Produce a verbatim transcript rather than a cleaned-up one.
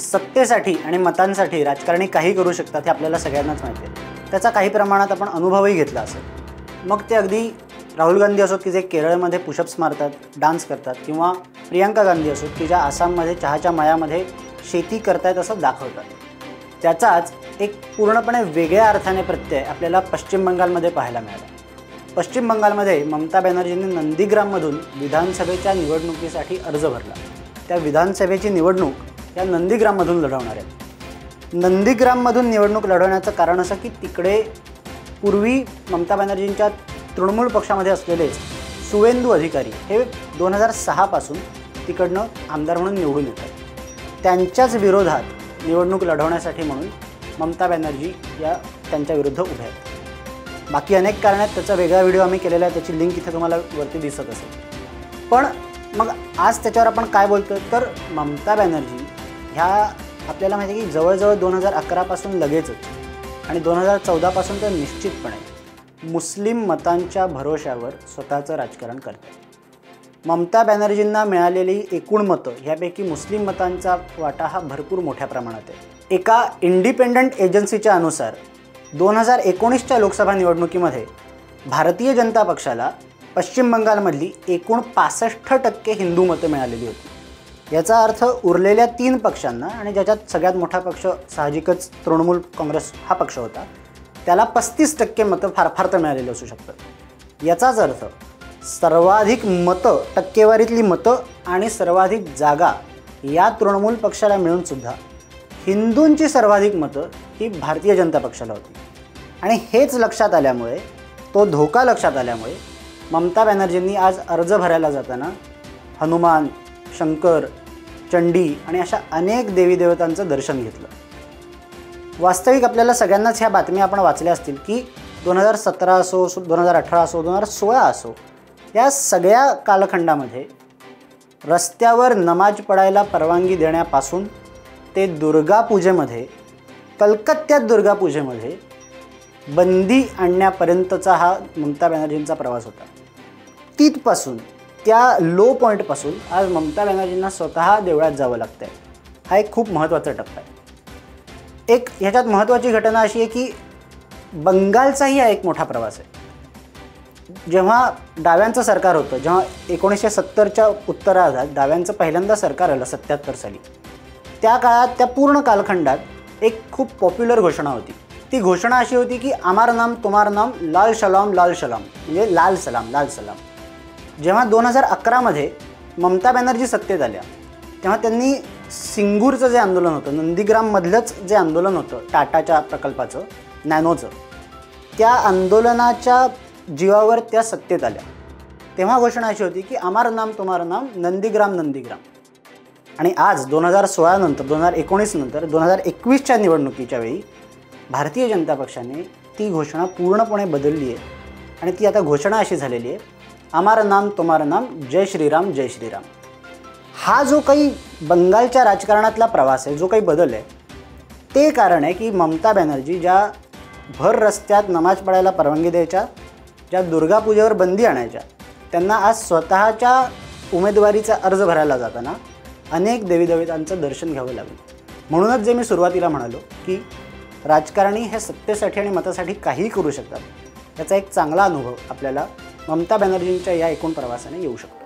सत्तेसाठी आणि मतांसाठी राजकारणी काही करू शकतात हे आपल्याला सगळ्यांनाच माहिती आहे। त्याचा काही प्रमाणात आपण अनुभवही घेतला असेल। मग ते अगदी राहुल गांधी असोत की जे केरळमध्ये पुशअप्स मारतात, डान्स करतात, किंवा प्रियंका गांधी असोत की ज्या आसाममध्ये चहाच्या मळ्यामध्ये शेती करतायत असं दाखवतात। त्याचाच एक पूर्णपणे वेगळ्या अर्थाने प्रत्यय आपल्याला पश्चिम बंगालमध्ये पाहायला मिळाला। पश्चिम बंगालमध्ये ममता बॅनर्जींनी नंदीग्राममधून विधानसभेच्या निवडणुकीसाठी अर्ज भरला। त्या विधानसभेची निवडणूक या नंदीग्राममधून लढवणार आहेत। नंदीग्राममधून निवडणूक लढवण्याचं कारण असं की तिकडे पूर्वी ममता बॅनर्जींच्या तृणमूल पक्षामध्ये असलेले सुवेंदू अधिकारी हे दोन हजार सहा पासून तिकडनं आमदार म्हणून निवडून येतात। त्यांच्याच विरोधात निवडणूक लढवण्यासाठी म्हणून ममता बॅनर्जी या त्यांच्या विरुद्ध उभ्या आहेत। बाकी अनेक कारण आहेत, त्याचा वेगळा व्हिडिओ आम्ही केलेला आहे, त्याची लिंक इथे तुम्हाला वरती दिसत असेल। पण मग आज त्याच्यावर आपण काय बोलतो तर ममता बॅनर्जी ह्या आपल्याला माहिती आहे की जवळजवळ दोन हजार अकरा पासून लगेचच आणि दोन हजार चौदा पासून तर निश्चितपणे मुस्लिम मतांच्या भरोश्यावर स्वतःचं राजकारण करतात। ममता बॅनर्जींना मिळालेली एकूण मतं ह्यापैकी मुस्लिम मतांचा वाटा हा भरपूर मोठ्या प्रमाणात आहे। एका इंडिपेंडंट एजन्सीच्या अनुसार दोन हजार एकोणीसच्या लोकसभा निवडणुकीमध्ये भारतीय जनता पक्षाला पश्चिम बंगालमधली एकूण पासष्ट टक्के हिंदू मतं मिळालेली होती। याचा अर्थ उरलेल्या तीन पक्षांना, आणि ज्याच्यात सगळ्यात मोठा पक्ष साहजिकच तृणमूल काँग्रेस हा पक्ष होता, त्याला पस्तीस टक्के मतं फार फार तर मिळालेली असू शकतात। याचाच अर्थ सर्वाधिक मतं, टक्केवारीतली मतं आणि सर्वाधिक जागा या तृणमूल पक्षाला मिळूनसुद्धा हिंदूंची सर्वाधिक मतं ही भारतीय जनता पक्षाला होती। आणि हेच लक्षात आल्यामुळे, तो धोका लक्षात आल्यामुळे ममता बॅनर्जींनी आज अर्ज भरायला जाताना हनुमान, शंकर, चंडी आणि अशा अनेक देवी देवतांचं दर्शन घेतलं। वास्तविक आपल्याला सगळ्यांनाच ह्या बातम्या आपण वाचल्या असतील की दोन हजार सतरा असो, दोन हजार अठरा असो, दोन हजार सोळा असो, या सगळ्या कालखंडामध्ये रस्त्यावर नमाज पडायला परवानगी देण्यापासून ते दुर्गापूजेमध्ये, कलकत्त्यात दुर्गापूजेमध्ये बंदी आणण्यापर्यंतचा हा ममता बॅनर्जींचा प्रवास होता। तिथपासून, त्या लो पॉईंटपासून आज ममता बॅनर्जींना स्वतः देवळात जावं लागतं आहे। हा एक खूप महत्त्वाचा टप्पा आहे। एक ह्याच्यात महत्त्वाची घटना अशी आहे की बंगालचाही हा एक मोठा प्रवास आहे। जेव्हा डाव्यांचं सरकार होतं, जेव्हा एकोणीसशे सत्तरच्या उत्तरार्धात डाव्यांचं पहिल्यांदा सरकार आलं सत्याहत्तर साली, त्या काळात, त्या पूर्ण कालखंडात एक खूप पॉप्युलर घोषणा होती। ती घोषणा अशी होती की आमार नाम तुम्हार नाम, लाल सलाम लाल सलाम, म्हणजे लाल सलाम लाल सलाम। जेव्हा दोन हजार अकरामध्ये ममता बॅनर्जी सत्तेत आल्या तेव्हा त्यांनी सिंगूरचं जे आंदोलन होतं, नंदीग्राममधलंच जे आंदोलन होतं टाटाच्या प्रकल्पाचं, नॅनोचं, त्या आंदोलनाच्या जीवावर त्या सत्तेत आल्या। तेव्हा घोषणा अशी होती की आमार नाम तुम्हार नाम, नंदीग्राम नंदीग्राम। आणि आज दोन हजार सोळा नंतर, दोन हजार एकोणीस नंतर, दोन हजार एकवीसच्या निवडणुकीच्या वेळी भारतीय जनता पक्षाने ती घोषणा पूर्णपणे बदलली आहे। आणि ती आता घोषणा अशी झालेली आहे, आमार नाम तुम्हार नाम, जय श्रीराम जय श्रीराम। हा जो काही बंगालच्या राजकारणातला प्रवास आहे, जो काही बदल आहे, ते कारण आहे की ममता बॅनर्जी ज्या भर रस्त्यात नमाज पडायला परवानगी द्यायच्या, ज्या दुर्गापूजेवर बंदी आणायच्या, त्यांना आज स्वतःच्या उमेदवारीचा अर्ज भरायला जाताना अनेक देवीदेवतांचं दर्शन घ्यावं लागलं। म्हणूनच जे मी सुरुवातीला म्हणालो की राजकारणी हे सत्तेसाठी आणि मतासाठी काहीही करू शकतात, याचा एक चांगला अनुभव आपल्याला ममता बॅनर्जींच्या या एकूण प्रवासाने येऊ शकतो।